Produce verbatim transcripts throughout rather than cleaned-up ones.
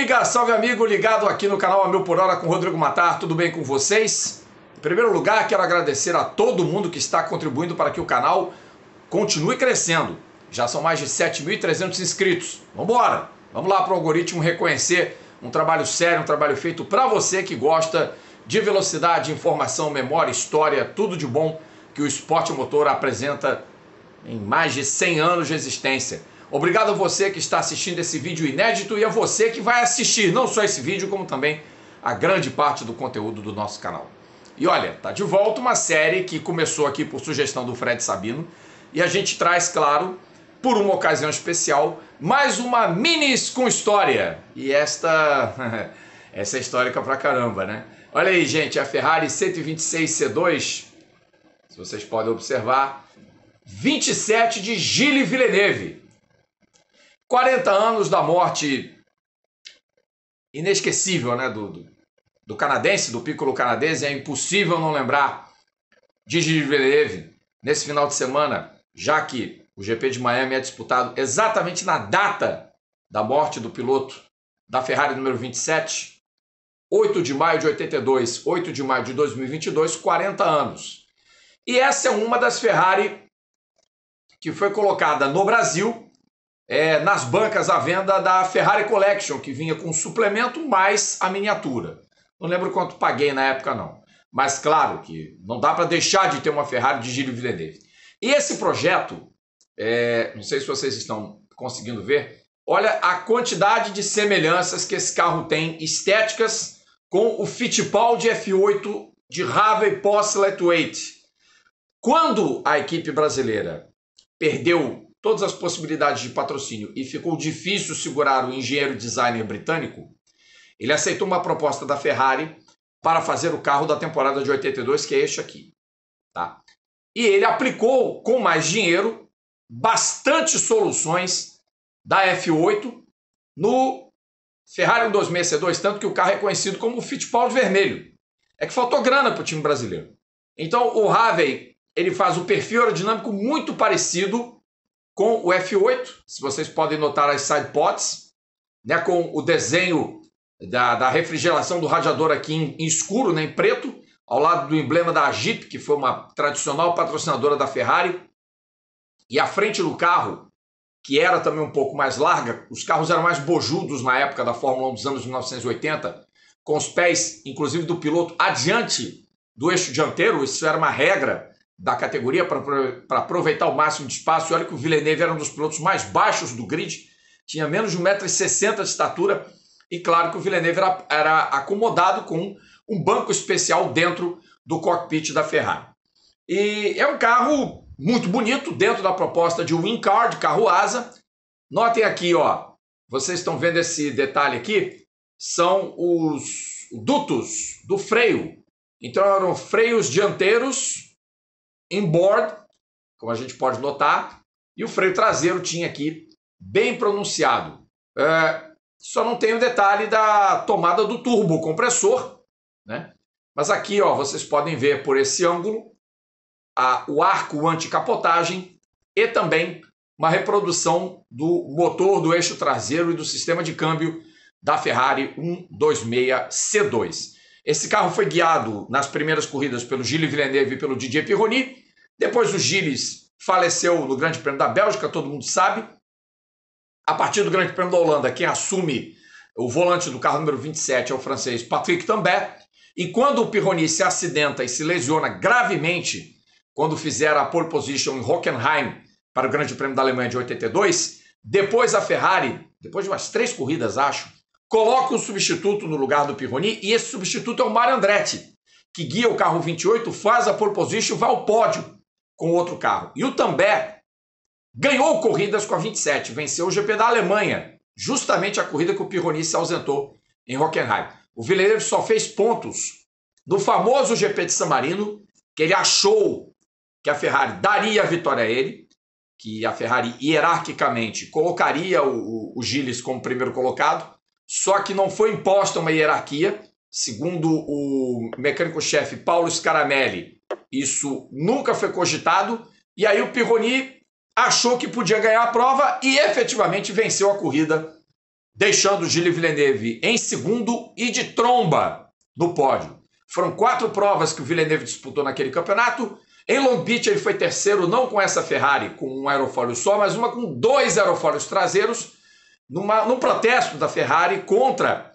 amiga, salve amigo, ligado aqui no canal A Mil por Hora com Rodrigo Matar, tudo bem com vocês? Em primeiro lugar, quero agradecer a todo mundo que está contribuindo para que o canal continue crescendo. Já são mais de sete mil e trezentos inscritos. Vamos embora, vamos lá para o algoritmo reconhecer um trabalho sério, um trabalho feito para você que gosta de velocidade, informação, memória, história, tudo de bom que o esporte motor apresenta em mais de cem anos de existência. Obrigado a você que está assistindo esse vídeo inédito e a você que vai assistir não só esse vídeo, como também a grande parte do conteúdo do nosso canal. E olha, tá de volta uma série que começou aqui por sugestão do Fred Sabino e a gente traz, claro, por uma ocasião especial, mais uma minis com história. E esta, essa é histórica pra caramba, né? Olha aí, gente, a Ferrari cento e vinte e seis C dois, se vocês podem observar, vinte e sete de Gilles Villeneuve. quarenta anos da morte inesquecível, né, do, do, do canadense, do piccolo canadense. É impossível não lembrar de Gilles Villeneuve nesse final de semana, já que o G P de Miami é disputado exatamente na data da morte do piloto da Ferrari número vinte e sete, oito de maio de oitenta e dois, oito de maio de dois mil e vinte e dois, quarenta anos. E essa é uma das Ferrari que foi colocada no Brasil É, nas bancas à venda da Ferrari Collection, que vinha com suplemento mais a miniatura. Não lembro quanto paguei na época não, mas claro que não dá para deixar de ter uma Ferrari de Gilles Villeneuve. E esse projeto, é, não sei se vocês estão conseguindo ver, olha a quantidade de semelhanças que esse carro tem estéticas com o Fittipaldi F oito de Harvey Post Lightweight. Quando a equipe brasileira perdeu todas as possibilidades de patrocínio e ficou difícil segurar o engenheiro designer britânico, ele aceitou uma proposta da Ferrari para fazer o carro da temporada de oitenta e dois, que é este aqui. Tá? E ele aplicou com mais dinheiro bastante soluções da F oito no Ferrari cento e vinte e seis C dois, tanto que o carro é conhecido como o Fittipaldi vermelho. É que faltou grana para o time brasileiro. Então o Harvey ele faz o perfil aerodinâmico muito parecido com o F oito, se vocês podem notar as sidepods, né, com o desenho da, da refrigeração do radiador aqui em, em escuro, né, em preto, ao lado do emblema da Jeep, que foi uma tradicional patrocinadora da Ferrari, e a frente do carro, que era também um pouco mais larga, os carros eram mais bojudos na época da Fórmula um dos anos mil novecentos e oitenta, com os pés, inclusive do piloto, adiante do eixo dianteiro. Isso era uma regra da categoria para aproveitar o máximo de espaço. E olha que o Villeneuve era um dos pilotos mais baixos do grid, tinha menos de um metro e sessenta de estatura, e claro que o Villeneuve era, era acomodado com um banco especial dentro do cockpit da Ferrari. E é um carro muito bonito dentro da proposta de Wing Car, de carro asa. Notem aqui, ó, vocês estão vendo esse detalhe aqui, são os dutos do freio. Então eram freios dianteiros inboard, como a gente pode notar, e o freio traseiro tinha aqui bem pronunciado. É, só não tem o detalhe da tomada do turbo compressor, né? Mas aqui, ó, vocês podem ver por esse ângulo a, o arco anti-capotagem e também uma reprodução do motor do eixo traseiro e do sistema de câmbio da Ferrari cento e vinte e seis C dois. Esse carro foi guiado nas primeiras corridas pelo Gilles Villeneuve e pelo Didier Pironi. Depois o Gilles faleceu no Grande Prêmio da Bélgica, todo mundo sabe. A partir do Grande Prêmio da Holanda, quem assume o volante do carro número vinte e sete é o francês Patrick Tambay. E quando o Pironi se acidenta e se lesiona gravemente, quando fizer a pole position em Hockenheim para o Grande Prêmio da Alemanha de oitenta e dois, depois a Ferrari, depois de umas três corridas, acho, coloca um substituto no lugar do Pironi, e esse substituto é o Mario Andretti, que guia o carro vinte e oito, faz a pole position, vai ao pódio com outro carro. E o Tambay ganhou corridas com a vinte e sete, venceu o G P da Alemanha, justamente a corrida que o Pironi se ausentou em Hockenheim. O Villeneuve só fez pontos no famoso G P de San Marino, que ele achou que a Ferrari daria a vitória a ele, que a Ferrari hierarquicamente colocaria o, o Gilles como primeiro colocado, só que não foi imposta uma hierarquia. Segundo o mecânico-chefe Paulo Scaramelli, isso nunca foi cogitado, e aí o Pironi achou que podia ganhar a prova e efetivamente venceu a corrida deixando Gilles Villeneuve em segundo e de tromba no pódio. Foram quatro provas que o Villeneuve disputou naquele campeonato. Em Long Beach ele foi terceiro, não com essa Ferrari com um aerofólio só, mas uma com dois aerofólios traseiros, numa, num protesto da Ferrari contra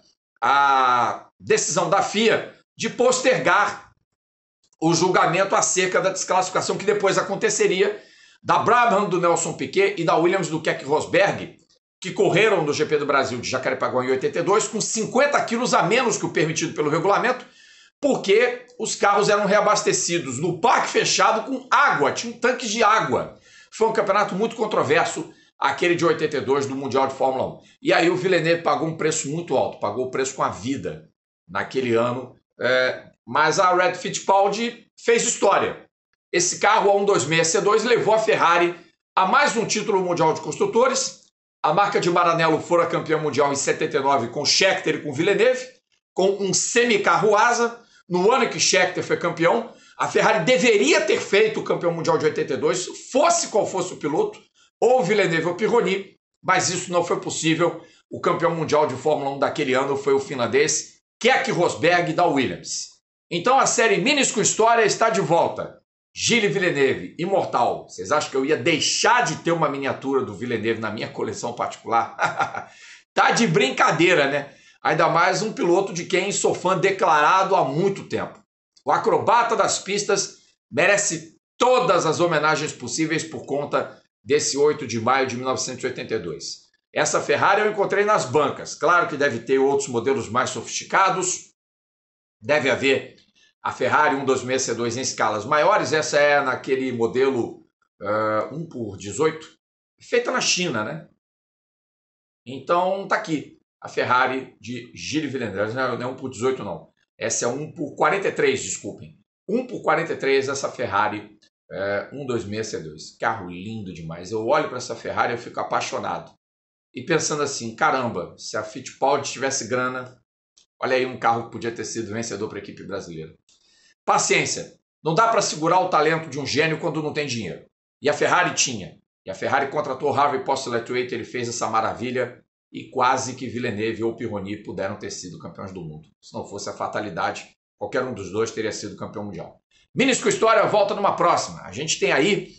a decisão da F I A de postergar o julgamento acerca da desclassificação que depois aconteceria da Brabham do Nelson Piquet e da Williams do Keke Rosberg, que correram no G P do Brasil de Jacarepaguá em oitenta e dois com cinquenta quilos a menos que o permitido pelo regulamento, porque os carros eram reabastecidos no parque fechado com água, tinha um tanque de água. Foi um campeonato muito controverso, aquele de oitenta e dois do Mundial de Fórmula um. E aí o Villeneuve pagou um preço muito alto, pagou o preço com a vida naquele ano, é, mas a Red Fittipaldi fez história. Esse carro, a um dois seis C dois, levou a Ferrari a mais um título mundial de construtores. A marca de Maranello fora campeã mundial em setenta e nove com Scheckter e com Villeneuve, com um semicarro asa. No ano que Scheckter foi campeão, a Ferrari deveria ter feito o campeão mundial de oitenta e dois, fosse qual fosse o piloto, ou Villeneuve ou Pironi, mas isso não foi possível. O campeão mundial de Fórmula um daquele ano foi o finlandês Keke Rosberg da Williams. Então a série Minis com História está de volta. Gilles Villeneuve, imortal. Vocês acham que eu ia deixar de ter uma miniatura do Villeneuve na minha coleção particular? Tá de brincadeira, né? Ainda mais um piloto de quem sou fã declarado há muito tempo. O acrobata das pistas merece todas as homenagens possíveis por conta desse oito de maio de mil novecentos e oitenta e dois. Essa Ferrari eu encontrei nas bancas. Claro que deve ter outros modelos mais sofisticados. Deve haver a Ferrari um dois seis C dois em escalas maiores. Essa é naquele modelo uh, um por dezoito, feita na China, né? Então tá aqui. A Ferrari de Gilles Villeneuve, não é um por dezoito não, essa é um por quarenta e três, desculpem, um por quarenta e três essa Ferrari é, um dois seis C dois, carro lindo demais. Eu olho para essa Ferrari e eu fico apaixonado, e pensando assim, caramba, se a Fittipaldi tivesse grana, olha aí um carro que podia ter sido vencedor para a equipe brasileira. Paciência, não dá para segurar o talento de um gênio quando não tem dinheiro, e a Ferrari tinha, e a Ferrari contratou Harvey Postlewaite, ele fez essa maravilha, e quase que Villeneuve ou Pironi puderam ter sido campeões do mundo. Se não fosse a fatalidade, qualquer um dos dois teria sido campeão mundial. Minis com História volta numa próxima. A gente tem aí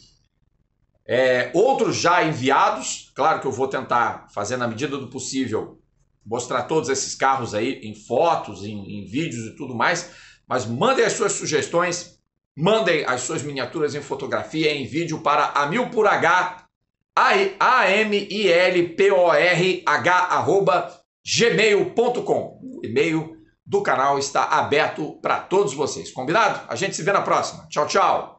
é, outros já enviados. Claro que eu vou tentar fazer na medida do possível, mostrar todos esses carros aí em fotos, em, em vídeos e tudo mais. Mas mandem as suas sugestões, mandem as suas miniaturas em fotografia, em vídeo para Amil por H, A M I L P O R H arroba gmail ponto com. O e-mail do canal está aberto para todos vocês. Combinado? A gente se vê na próxima. Tchau, tchau.